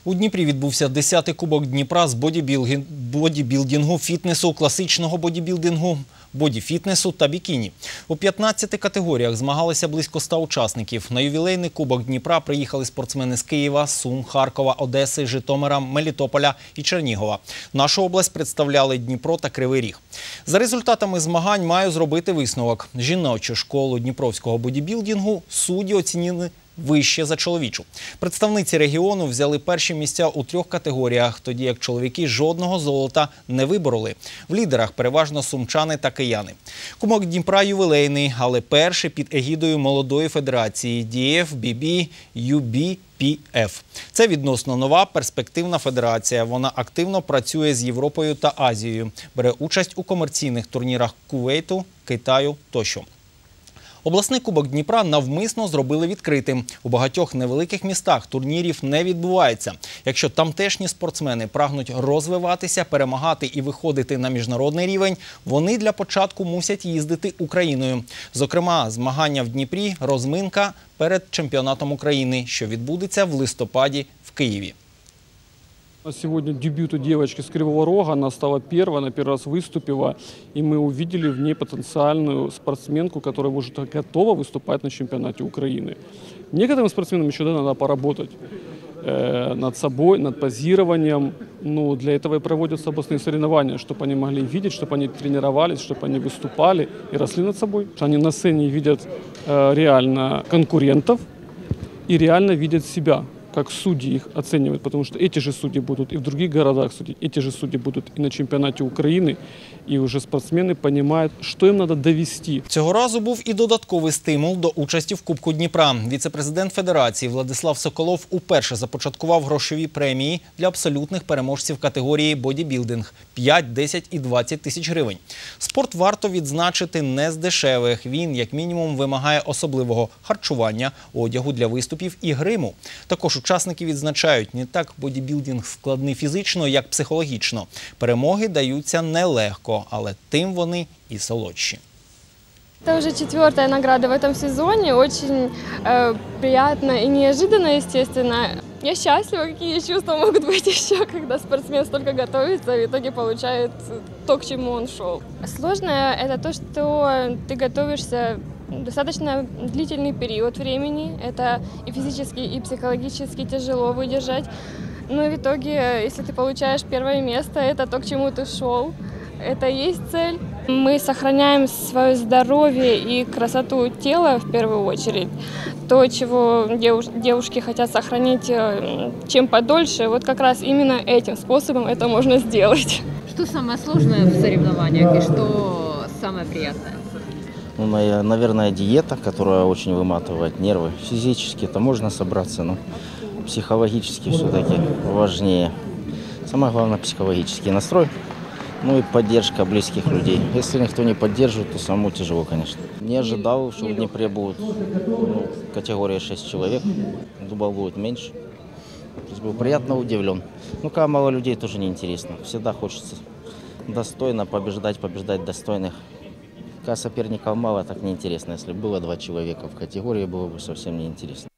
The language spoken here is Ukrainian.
У Дніпрі відбувся 10-й Кубок Дніпра з бодібілдингу, фітнесу, класичного бодібілдингу, бодіфітнесу та бікіні. У 15 категоріях змагалися близько 100 учасників. На ювілейний Кубок Дніпра приїхали спортсмени з Києва, Сум, Харкова, Одеси, Житомира, Мелітополя і Чернігова. Нашу область представляли Дніпро та Кривий Ріг. За результатами змагань маю зробити висновок. Жіночу школу дніпровського бодібілдингу судді оцінили вище за чоловічу. Представниці регіону взяли перші місця у 3 категоріях, тоді як чоловіки жодного золота не вибороли. В лідерах переважно сумчани та кияни. Кубок Дніпра ювілейний, але перший під егідою молодої федерації DFBB UBPF. Це відносно нова перспективна федерація. Вона активно працює з Європою та Азією. Бере участь у комерційних турнірах Кувейту, Китаю тощо. Обласний Кубок Дніпра навмисно зробили відкритим. У багатьох невеликих містах турнірів не відбувається. Якщо тамтешні спортсмени прагнуть розвиватися, перемагати і виходити на міжнародний рівень, вони для початку мусять їздити Україною. Зокрема, змагання в Дніпрі – розминка перед чемпіонатом України, що відбудеться в листопаді в Києві. Сегодня дебют у девочки с Кривого Рога, она стала первой, она первый раз выступила, и мы увидели в ней потенциальную спортсменку, которая уже готова выступать на чемпионате Украины. Некоторым спортсменам еще надо поработать над собой, над позированием. Но для этого и проводятся областные соревнования, чтобы они могли видеть, чтобы они тренировались, чтобы они выступали и росли над собой. Они на сцене видят реально конкурентов и реально видят себя. Как судьи их оценивают, потому что эти же судьи будут и в других городах судить, эти же судьи будут и на чемпионате Украины, і вже спортсмени розуміють, що їм треба довести. Цього разу був і додатковий стимул до участі в Кубку Дніпра. Віце-президент Федерації Владислав Соколов уперше започаткував грошові премії для абсолютних переможців категорії бодібілдинг – 5, 10 і 20 тисяч гривень. Спорт варто відзначити не з дешевих. Він, як мінімум, вимагає особливого харчування, одягу для виступів і гриму. Також учасники відзначають, не так бодібілдинг складний фізично, як психологічно. Перемоги даються нелегко, але тим вони і солодші. Это уже 4-я награда в этом сезоне, очень приятно и неожиданно, естественно. Я счастлива, какие чувства могут быть еще, когда спортсмен столько готовится и в итоге получает то, к чему он шел. Сложное – это то, что ты готовишься достаточно длительный период времени, это и физически, и психологически тяжело выдержать. Но в итоге, если ты получаешь первое место, это то, к чему ты шел. Это и есть цель. Мы сохраняем свое здоровье и красоту тела в первую очередь. То, чего девушки хотят сохранить чем подольше, вот как раз именно этим способом это можно сделать. Что самое сложное в соревнованиях и что самое приятное? Ну, наверное, диета, которая очень выматывает нервы. Физически это можно собраться, но психологически все-таки важнее. Самое главное – психологический настрой. Ну и поддержка близких людей. Если никто не поддерживает, то самому тяжело, конечно. Не ожидал, что в Днепре будет категория 6 человек. Думал, будет меньше. То есть был приятно удивлен. Ну, когда мало людей, тоже неинтересно. Всегда хочется достойно побеждать достойных. Когда соперников мало, так неинтересно. Если было 2 человека в категории, было бы совсем неинтересно.